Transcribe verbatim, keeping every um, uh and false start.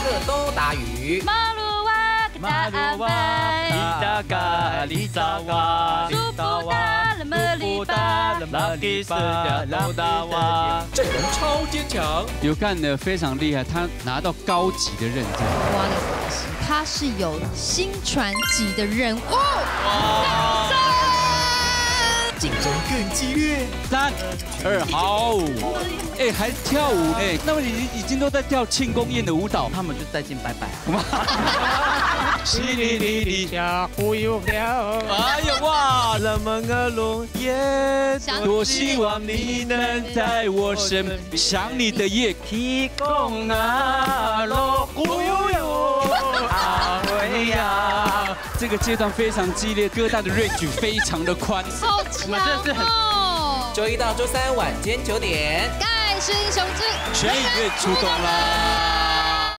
都打鱼。 马路哇，马路哇， 你大嘎你早哇， 苏布达了么里巴， 拉吉斯的老大哇， 阵容超坚强。 有干的非常厉害，他拿到高级的认证。 哇的关系，他是有新传级的人物。哇！ 竞争更激烈。 三二好，哎，还跳舞哎，那么你已经都在跳庆功宴的舞蹈， 他们就再见拜拜。 淅沥沥沥下忽悠了， 哎呀哇！ 怎么个龙也多希望你能在我身边，想你的夜提供啊罗忽悠啊喂呀！ 这个阶段非常激烈，歌单的 range 非常的宽。 好强哦！ 周一到周三晚间九点， 盖世英雄之全影院出动啦！